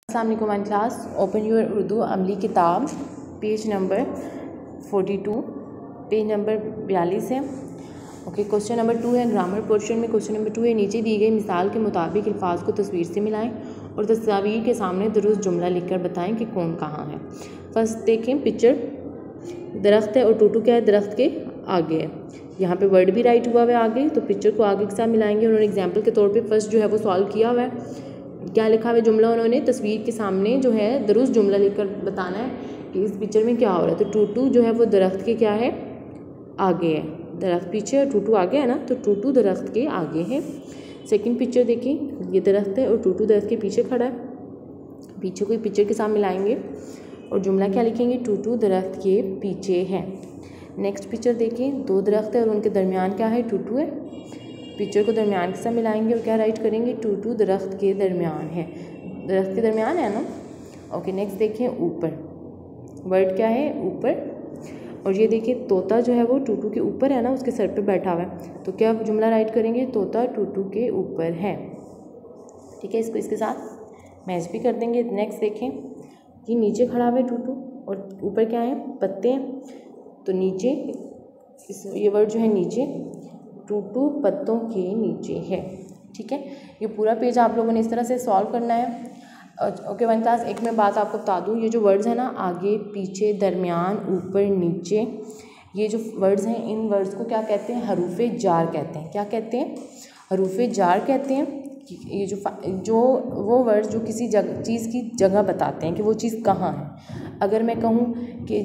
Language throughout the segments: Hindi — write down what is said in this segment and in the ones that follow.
अस्सलाम वालेकुम one class, open your Urdu अमली किताब, पेज नंबर 42, पेज नंबर 42 है। ओके, क्वेश्चन नंबर 2 है। ग्रामर पोर्शन में क्वेश्चन नंबर 2 है। नीचे दी गई मिसाल के मुताबिक अल्फाज को तस्वीर से मिलाएं और तस्वीर के सामने दुरुस्त जुमला लिखकर बताएं कि कौन कहाँ है। फर्स्ट देखें, पिक्चर दरख्त है और टूटू क्या है, दरख्त के आगे है। यहाँ पे वर्ड भी राइट हुआ है आगे, तो पिक्चर को आगे के साथ मिलाएंगे। उन्होंने एग्जाम्पल के तौर पे फर्स्ट जो है वो सॉल्व किया हुआ है। क्या लिखा हुआ है जुमला, उन्होंने तस्वीर के सामने जो है दुरुस्त जुमला लिखकर बताना है कि इस पिक्चर में क्या हो रहा है। तो टूटू जो है वो दरख्त के क्या है, आगे है। दरख्त पीछे और टूटू आगे है ना, तो टूटू दरख्त के आगे है। सेकंड पिक्चर देखिए, ये दरख्त है और टूटू दरख्त के पीछे खड़ा है। पीछे को पिक्चर के साथ मिलाएंगे और जुमला क्या लिखेंगे, टूटू दरख्त के पीछे है। नेक्स्ट पिक्चर देखिए, दो दरख्त है और उनके दरमियान क्या है, टूटू है। पिक्चर को दरमियान के साथ मिलाएंगे और क्या राइट करेंगे, टूटू दरख्त के दरमियान है। दरख्त के दरमियान है ना। ओके, नेक्स्ट देखिए, ऊपर वर्ड क्या है, ऊपर। और ये देखिए तोता जो है वो टूटू के ऊपर है ना, उसके सर पे बैठा हुआ है। तो क्या जुमला राइट करेंगे, तोता टूटू के ऊपर है। ठीक है, इसको इसके साथ मैच भी कर देंगे। नेक्स्ट देखें कि नीचे खड़ा हुआ है टूटू और ऊपर क्या है, पत्ते हैं। तो नीचे ये वर्ड जो है नीचे, टूटू पत्तों के नीचे है। ठीक है, ये पूरा पेज आप लोगों ने इस तरह से सॉल्व करना है। ओके वन क्लास, एक मैं बात आपको बता दूँ, ये जो वर्ड्स हैं ना, आगे पीछे दरमियान ऊपर नीचे, ये जो वर्ड्स हैं इन वर्ड्स को क्या कहते हैं, हरूफे जार कहते हैं। क्या कहते हैं, हरूफे जार कहते हैं। ये जो वो वर्ड्स जो किसी चीज़ की जगह बताते हैं कि वो चीज़ कहाँ है। अगर मैं कहूँ कि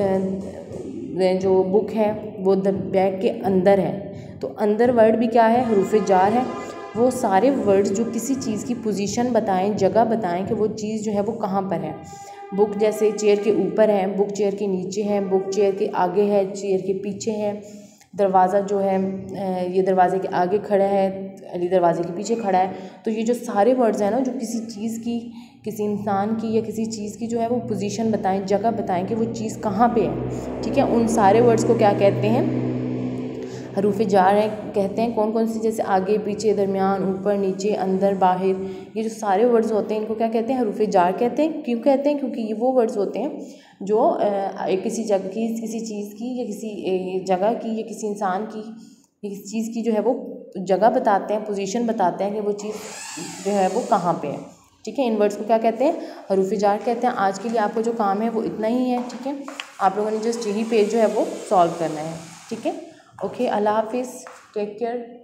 जो बुक है वो बैग के अंदर है, तो अंदर वर्ड भी क्या है, हरूफे जार है। वो सारे वर्ड्स जो किसी चीज़ की पोजीशन बताएं, जगह बताएं कि वो चीज़ जो है वो कहाँ पर है। बुक जैसे चेयर के ऊपर है, बुक चेयर के नीचे है, बुक चेयर के आगे है, चेयर के पीछे है। दरवाज़ा जो है ये दरवाजे के आगे खड़ा है, अली दरवाजे के पीछे खड़ा है। तो ये जो सारे वर्ड्स हैं ना, जो किसी चीज़ की, किसी इंसान की या किसी चीज़ की जो है वो पोजीशन बताएं, जगह बताएं कि वो चीज़ कहाँ पे है। ठीक है, उन सारे वर्ड्स को क्या कहते हैं, हरूफे जार है कहते हैं। कौन कौन सी, जैसे आगे पीछे दरमियान ऊपर नीचे अंदर बाहर, ये जो सारे वर्ड्स होते हैं इनको क्या कहते हैं, हरूफे जार कहते हैं। क्यों कहते हैं, क्योंकि ये वो वर्ड्स होते हैं जो किसी जगह की, किसी चीज़ की या किसी जगह की या किसी इंसान की या किसी चीज़ की जो है वो जगह बताते हैं, पोजीशन बताते हैं कि वो चीज़ जो है वो कहाँ पे है। ठीक है, इन वर्ड्स को क्या कहते हैं, हरूफे जार कहते हैं। आज के लिए आपको जो काम है वो इतना ही है। ठीक है, आप लोगों ने जस्ट यही पेज जो है वो सॉल्व करना है। ठीक है, ओके, अल्लाह हाफिज़, टेक केयर।